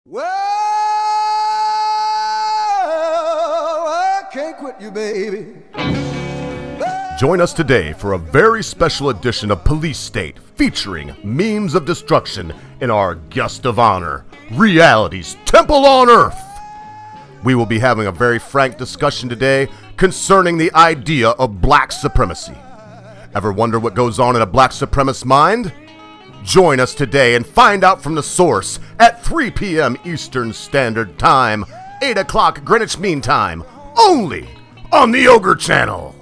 Well, I can't quit you, baby. Join us today for a very special edition of Police State featuring memes of destruction in our guest of honor, reality's Temple on Earth. We will be having a very frank discussion today concerning the idea of black supremacy. Ever wonder what goes on in a black supremacist mind? Join us today and find out from the source at 3 p.m. Eastern Standard Time, 8 o'clock Greenwich Mean Time, only on the Ogre Channel.